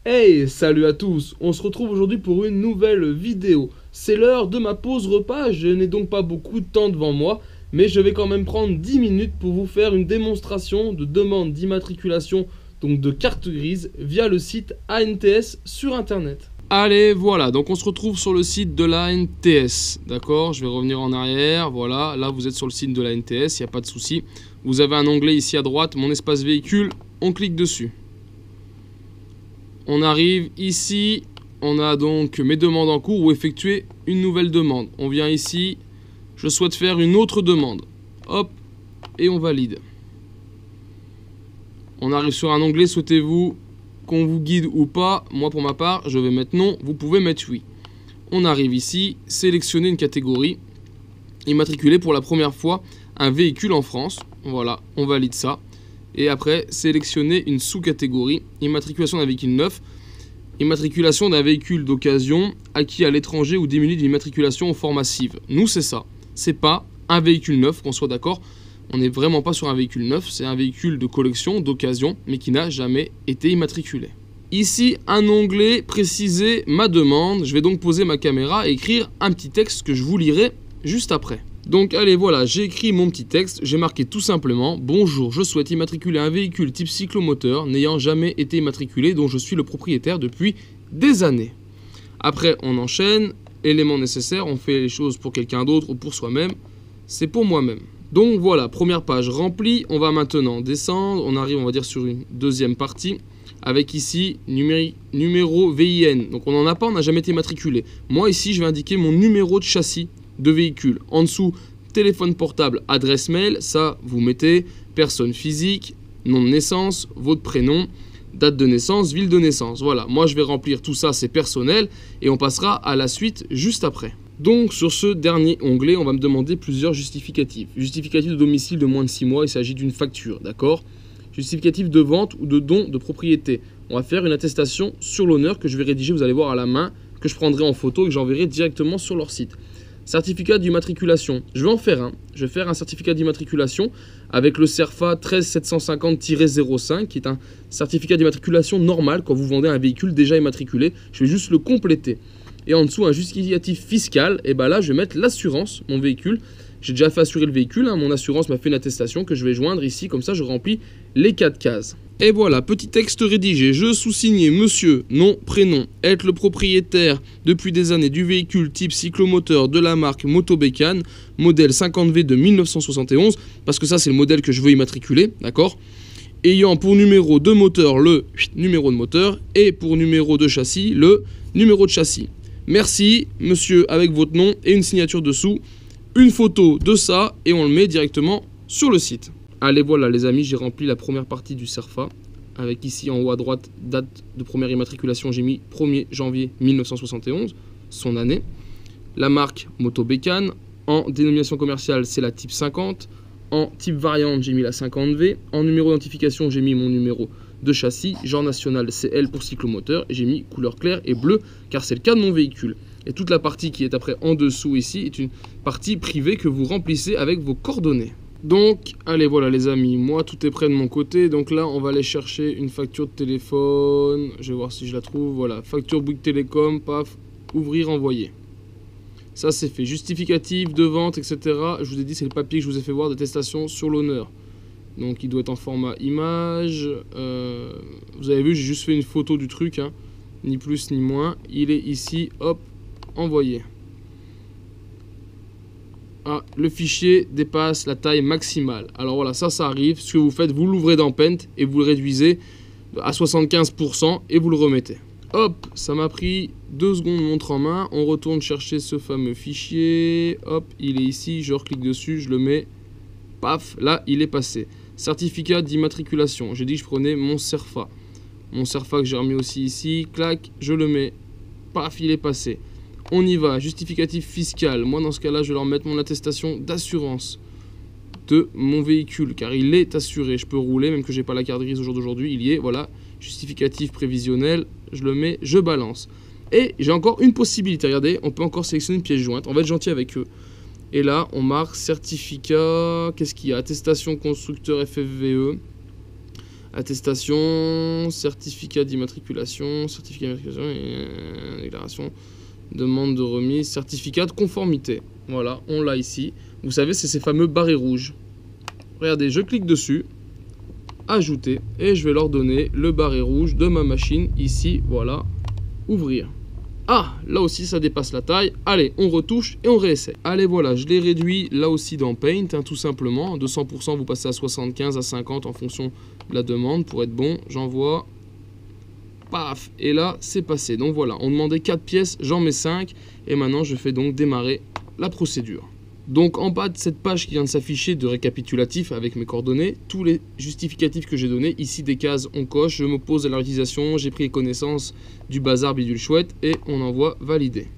Hey, salut à tous, on se retrouve aujourd'hui pour une nouvelle vidéo. C'est l'heure de ma pause repas, je n'ai donc pas beaucoup de temps devant moi, mais je vais quand même prendre 10 minutes pour vous faire une démonstration de demande d'immatriculation, donc de carte grise, via le site ANTS sur internet. Allez, voilà, donc on se retrouve sur le site de l'ANTS, d'accord? Je vais revenir en arrière, voilà, là vous êtes sur le site de l'ANTS, il n'y a pas de souci. Vous avez un onglet ici à droite, mon espace véhicule, on clique dessus. On arrive ici, on a donc mes demandes en cours ou effectuer une nouvelle demande. On vient ici, je souhaite faire une autre demande. Hop, et on valide. On arrive sur un onglet, souhaitez-vous qu'on vous guide ou pas? Moi pour ma part, je vais mettre non, vous pouvez mettre oui. On arrive ici, sélectionner une catégorie, immatriculer pour la première fois un véhicule en France. Voilà, on valide ça. Et après, sélectionner une sous-catégorie, immatriculation d'un véhicule neuf, immatriculation d'un véhicule d'occasion acquis à l'étranger ou diminué d'une immatriculation au format CIV. Nous, c'est ça. C'est pas un véhicule neuf, qu'on soit d'accord. On n'est vraiment pas sur un véhicule neuf, c'est un véhicule de collection, d'occasion, mais qui n'a jamais été immatriculé. Ici, un onglet préciser ma demande. Je vais donc poser ma caméra et écrire un petit texte que je vous lirai juste après. Donc allez, voilà, j'ai écrit mon petit texte, j'ai marqué tout simplement « Bonjour, je souhaite immatriculer un véhicule type cyclomoteur n'ayant jamais été immatriculé dont je suis le propriétaire depuis des années. » Après, on enchaîne, éléments nécessaires, on fait les choses pour quelqu'un d'autre ou pour soi-même, c'est pour moi-même. Donc voilà, première page remplie, on va maintenant descendre, on arrive, on va dire, sur une deuxième partie, avec ici numéro VIN. Donc on n'en a pas, on n'a jamais été immatriculé. Moi ici, je vais indiquer mon numéro de châssis de véhicule. En dessous, téléphone portable, adresse mail, ça vous mettez personne physique, nom de naissance, votre prénom, date de naissance, ville de naissance. Voilà, moi je vais remplir tout ça, c'est personnel et on passera à la suite juste après. Donc sur ce dernier onglet, on va me demander plusieurs justificatifs. Justificatif de domicile de moins de 6 mois, il s'agit d'une facture, d'accord? Justificatif de vente ou de don de propriété. On va faire une attestation sur l'honneur que je vais rédiger, vous allez voir à la main, que je prendrai en photo et que j'enverrai directement sur leur site. Certificat d'immatriculation, je vais en faire un. Je vais faire un certificat d'immatriculation avec le CERFA 13750-05 qui est un certificat d'immatriculation normal quand vous vendez un véhicule déjà immatriculé. Je vais juste le compléter. Et en dessous, un justificatif fiscal, et bien là, je vais mettre l'assurance, mon véhicule. J'ai déjà fait assurer le véhicule, mon assurance m'a fait une attestation que je vais joindre ici, comme ça je remplis les 4 cases. Et voilà, petit texte rédigé, je sous-signais monsieur, nom, prénom, être le propriétaire depuis des années du véhicule type cyclomoteur de la marque Motobécane, modèle 50V de 1971, parce que ça c'est le modèle que je veux immatriculer, d'accord? Ayant pour numéro de moteur le numéro de moteur et pour numéro de châssis le numéro de châssis. Merci monsieur avec votre nom et une signature dessous, une photo de ça et on le met directement sur le site. Allez voilà les amis, j'ai rempli la première partie du CERFA avec ici en haut à droite date de première immatriculation, j'ai mis 1er janvier 1971, son année. La marque Motobécane, en dénomination commerciale c'est la type 50, en type variante j'ai mis la 50V, en numéro d'identification j'ai mis mon numéro de châssis, genre national c'est L pour cyclomoteur et j'ai mis couleur claire et bleu car c'est le cas de mon véhicule. Et toute la partie qui est après en dessous ici est une partie privée que vous remplissez avec vos coordonnées. Donc, allez, voilà les amis, moi tout est prêt de mon côté. Donc là, on va aller chercher une facture de téléphone. Je vais voir si je la trouve. Voilà, facture Bouygues Télécom, paf, ouvrir, envoyer. Ça, c'est fait. Justificatif de vente, etc. Je vous ai dit, c'est le papier que je vous ai fait voir d'attestation sur l'honneur. Donc, il doit être en format image. Vous avez vu, j'ai juste fait une photo du truc, hein. Ni plus ni moins. Il est ici, hop, envoyé. Ah, le fichier dépasse la taille maximale. Alors voilà, ça arrive. Ce que vous faites, vous l'ouvrez dans Paint et vous le réduisez à 75% et vous le remettez. Hop, ça m'a pris 2 secondes montre en main. On retourne chercher ce fameux fichier. Hop, il est ici. Je reclique dessus, je le mets. Paf, là, il est passé. Certificat d'immatriculation. J'ai dit que je prenais mon CERFA. Mon CERFA que j'ai remis aussi ici. Clac, je le mets. Paf, il est passé. On y va, justificatif fiscal. Moi, dans ce cas-là, je vais leur mettre mon attestation d'assurance de mon véhicule, car il est assuré. Je peux rouler, même que j'ai pas la carte grise au jour d'aujourd'hui, il y est, voilà. Justificatif prévisionnel, je le mets, je balance. Et j'ai encore une possibilité, regardez, on peut encore sélectionner une pièce jointe. On va être gentil avec eux. Et là, on marque certificat, qu'est-ce qu'il y a? Attestation constructeur FFVE. Attestation, certificat d'immatriculation, déclaration, demande de remise, certificat de conformité. Voilà, on l'a ici. Vous savez, c'est ces fameux barrés rouges. Regardez, je clique dessus, ajouter, et je vais leur donner le barré rouge de ma machine, ici, voilà, ouvrir. Ah, là aussi ça dépasse la taille. Allez, on retouche et on réessaie. Allez, voilà, je l'ai réduit là aussi dans Paint, hein, tout simplement. De 100%, vous passez à 75, à 50 en fonction de la demande. Pour être bon, j'envoie. Paf. Et là, c'est passé. Donc voilà, on demandait 4 pièces, j'en mets 5. Et maintenant, je fais donc démarrer la procédure. Donc en bas de cette page qui vient de s'afficher de récapitulatif avec mes coordonnées, tous les justificatifs que j'ai donnés, ici des cases on coche, je m'oppose à la réutilisation, j'ai pris connaissance du bazar bidule chouette et on envoie valider.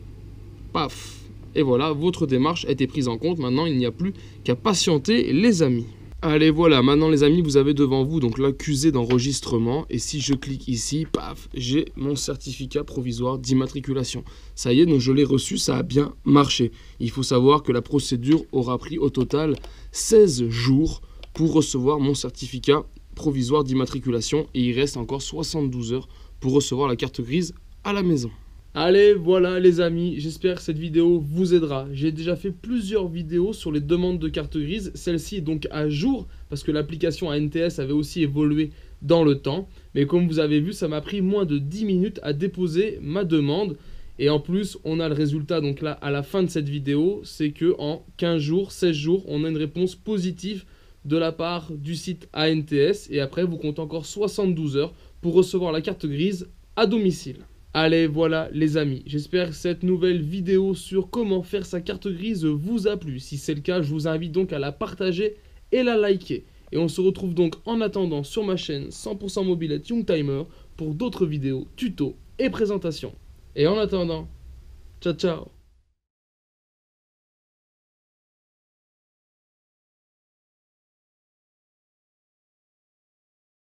Paf. Et voilà, votre démarche a été prise en compte, maintenant il n'y a plus qu'à patienter les amis. Allez voilà, maintenant les amis, vous avez devant vous donc l'accusé d'enregistrement et si je clique ici, paf, j'ai mon certificat provisoire d'immatriculation. Ça y est, donc je l'ai reçu, ça a bien marché. Il faut savoir que la procédure aura pris au total 16 jours pour recevoir mon certificat provisoire d'immatriculation et il reste encore 72 heures pour recevoir la carte grise à la maison. Allez, voilà les amis, j'espère que cette vidéo vous aidera. J'ai déjà fait plusieurs vidéos sur les demandes de carte grise. Celle-ci est donc à jour parce que l'application ANTS avait aussi évolué dans le temps. Mais comme vous avez vu, ça m'a pris moins de 10 minutes à déposer ma demande. Et en plus, on a le résultat donc là à la fin de cette vidéo, c'est que en 15 jours, 16 jours, on a une réponse positive de la part du site ANTS. Et après, vous comptez encore 72 heures pour recevoir la carte grise à domicile. Allez, voilà les amis, j'espère que cette nouvelle vidéo sur comment faire sa carte grise vous a plu. Si c'est le cas, je vous invite donc à la partager et la liker. Et on se retrouve donc en attendant sur ma chaîne 100% Mobilette Youngtimer pour d'autres vidéos, tutos et présentations. Et en attendant, ciao ciao.